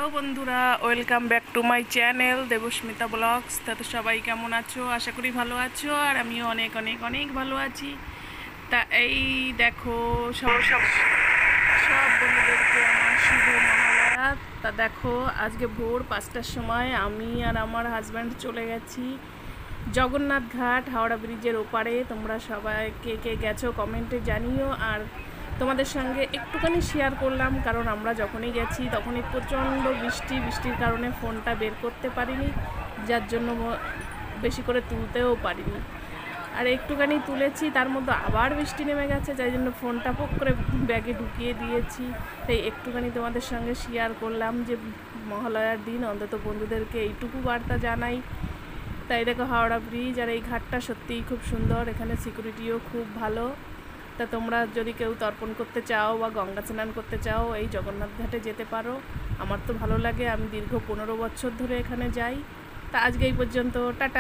Hello বন্ধুরা, welcome back to my channel Debasmita blogs. তা তো সবাই কেমন আছো? আশা করি ভালো আছো, আর আমিও অনেক অনেক অনেক ভালো আছি। তা এই দেখো, সব সব সব বন্ধুদেরকে আমার শুভ মহালয়া। তা দেখো, আজকে ভোর 5টার সময় আমি আর আমার হাজব্যান্ড চলে গেছি জগন্নাথ ঘাট, হাওড়া ব্রিজের ওপারে। তোমরা সবাই কে কে গেছো কমেন্টে জানিও। আর তোমাদের সঙ্গে একটুখানি শেয়ার করলাম, কারণ আমরা যখনই গেছি তখনই প্রচণ্ড বৃষ্টির কারণে ফোনটা বের করতে পারিনি, যার জন্য বেশি করে তুলতেও পারিনি। আর একটুখানি তুলেছি, তার মধ্যে আবার বৃষ্টি নেমে গেছে, যাই জন্য ফোনটা পোক করে ব্যাগে ঢুকিয়ে দিয়েছি। তাই একটুখানি তোমাদের সঙ্গে শেয়ার করলাম যে মহালয়ার দিন অন্তত বন্ধুদেরকে এইটুকু বার্তা জানাই। তাই দেখো, হাওড়া ব্রিজ আর এই ঘাটটা সত্যিই খুব সুন্দর, এখানে সিকিউরিটিও খুব ভালো। তা তোমরা যদি কেউ তর্পণ করতে চাও বা গঙ্গা স্নান করতে চাও, এই জগন্নাথ ঘাটে যেতে পারো। আমার তো ভালো লাগে, আমি দীর্ঘ 15 বছর ধরে এখানে যাই। তা আজকে এই পর্যন্ত, টাটা।